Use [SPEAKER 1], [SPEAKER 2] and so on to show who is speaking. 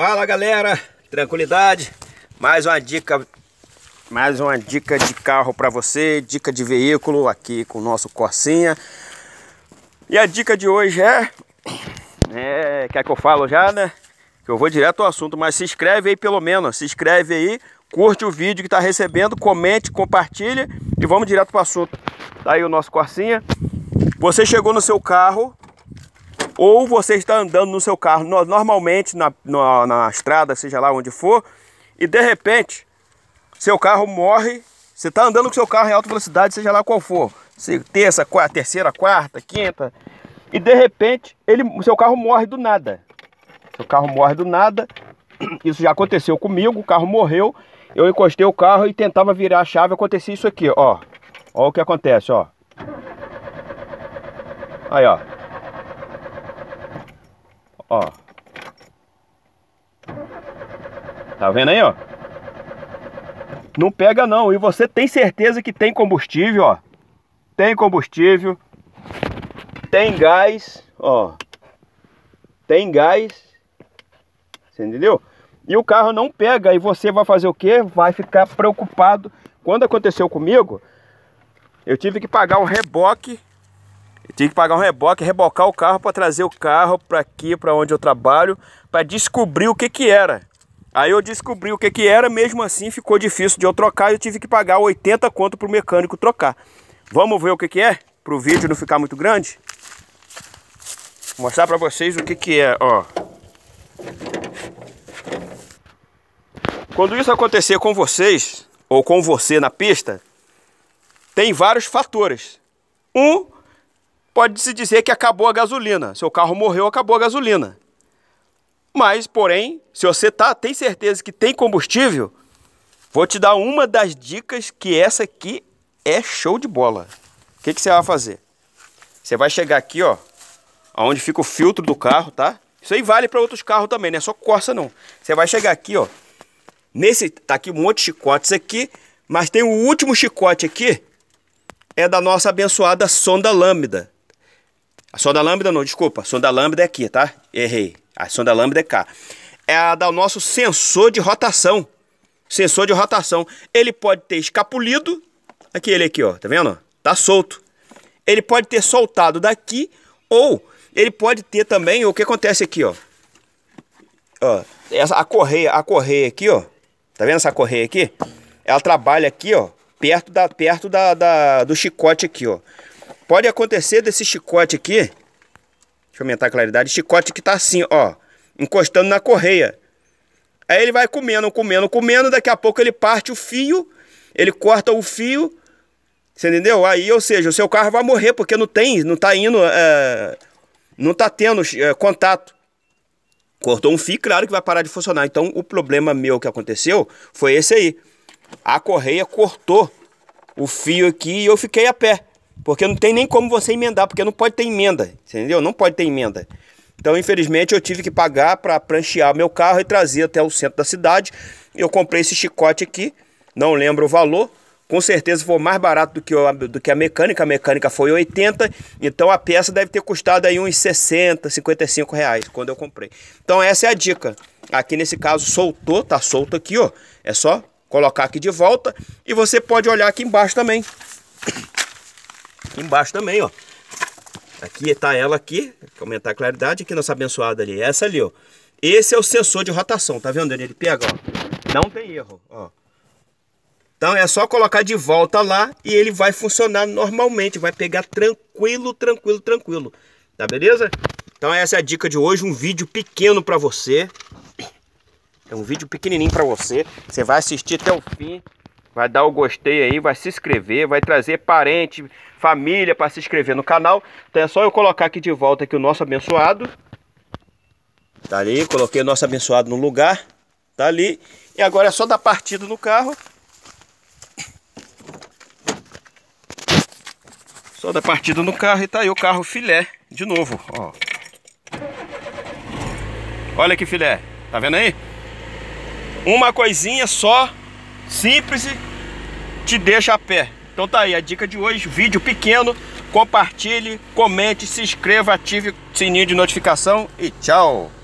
[SPEAKER 1] Fala galera, tranquilidade, mais uma dica de carro para você, dica de veículo aqui com o nosso Corsinha. E a dica de hoje quer que eu falo já, né? Que eu vou direto ao assunto, mas se inscreve aí pelo menos, se inscreve aí, curte o vídeo que tá recebendo, comente, compartilha e vamos direto para o assunto. Tá aí o nosso Corsinha. Você chegou no seu carro, ou você está andando no seu carro normalmente na estrada, seja lá onde for, e de repente seu carro morre. Você está andando com seu carro em alta velocidade, seja lá qual for, terceira, quarta, quinta, e de repente o seu carro morre do nada. Seu carro morre do nada. Isso já aconteceu comigo, o carro morreu, eu encostei o carro e tentava virar a chave, acontecia isso aqui, ó. Ó o que acontece, ó. Aí, ó. Ó. Tá vendo aí, ó? Não pega não. E você tem certeza que tem combustível, ó. Tem combustível. Tem gás, ó. Tem gás. Você entendeu? E o carro não pega. E você vai fazer o quê? Vai ficar preocupado. Quando aconteceu comigo, eu tive que pagar um reboque. Rebocar o carro para trazer o carro para aqui, para onde eu trabalho, para descobrir o que era. Aí eu descobri o que era, mesmo assim ficou difícil de eu trocar e eu tive que pagar 80 conto para o mecânico trocar. Vamos ver o que é? Para o vídeo não ficar muito grande. Vou mostrar para vocês o que é, ó. Quando isso acontecer com vocês, ou com você na pista, tem vários fatores. Pode-se dizer que acabou a gasolina. Seu carro morreu, acabou a gasolina. Mas, porém, se você tem certeza que tem combustível, vou te dar uma das dicas, que essa aqui é show de bola. O que você vai fazer? Você vai chegar aqui, ó, onde fica o filtro do carro, tá? Isso aí vale para outros carros também, não é só Corsa não. Você vai chegar aqui, ó. Tá aqui um monte de chicotes aqui, mas tem o último chicote aqui, é da nossa abençoada sonda lambda. A sonda lambda não, desculpa, a sonda lambda é aqui, tá? Errei. A sonda lambda é cá. É a do nosso sensor de rotação. Sensor de rotação. Ele pode ter escapulido. Aqui, ele aqui, ó. Tá vendo? Tá solto. Ele pode ter soltado daqui. Ou ele pode ter também o que acontece aqui, ó. Ó, a correia aqui, ó. Tá vendo essa correia aqui? Ela trabalha aqui, ó. Perto do chicote aqui, ó. Pode acontecer desse chicote aqui, deixa eu aumentar a claridade, chicote que tá assim, ó, encostando na correia. Aí ele vai comendo, daqui a pouco ele parte o fio, ele corta o fio, você entendeu? Aí, ou seja, o seu carro vai morrer, porque não tá tendo contato. Cortou um fio, claro que vai parar de funcionar. Então, o problema meu que aconteceu foi esse aí. A correia cortou o fio aqui e eu fiquei a pé. Porque não tem nem como você emendar, porque não pode ter emenda, entendeu? Não pode ter emenda. Então, infelizmente, eu tive que pagar para pranchear meu carro e trazer até o centro da cidade. Eu comprei esse chicote aqui, não lembro o valor. Com certeza foi mais barato do que a mecânica. A mecânica foi 80, então a peça deve ter custado aí uns 60, 55 reais quando eu comprei. Então essa é a dica. Aqui nesse caso soltou, tá solto aqui, ó. É só colocar aqui de volta e você pode olhar aqui embaixo também. Aqui embaixo também, ó. Aqui tá ela aqui, vou aumentar a claridade, aqui nossa abençoada ali, essa ali, ó. Esse é o sensor de rotação, tá vendo? Ele pega, ó. Não tem erro, ó. Então é só colocar de volta lá e ele vai funcionar normalmente, vai pegar tranquilo. Tá beleza? Então essa é a dica de hoje, um vídeo pequeno pra você. É um vídeo pequenininho pra você. Você vai assistir até o fim. Vai dar o gostei aí, vai se inscrever, vai trazer parente, família para se inscrever no canal. Então é só eu colocar aqui de volta aqui o nosso abençoado. Tá ali, coloquei o nosso abençoado no lugar. Tá ali. E agora é só dar partida no carro. Só dar partida no carro e tá aí o carro filé de novo, ó. Olha que filé, tá vendo aí? Uma coisinha só, simples, te deixa a pé. Então tá aí a dica de hoje, vídeo pequeno, compartilhe, comente, se inscreva, ative o sininho de notificação e tchau!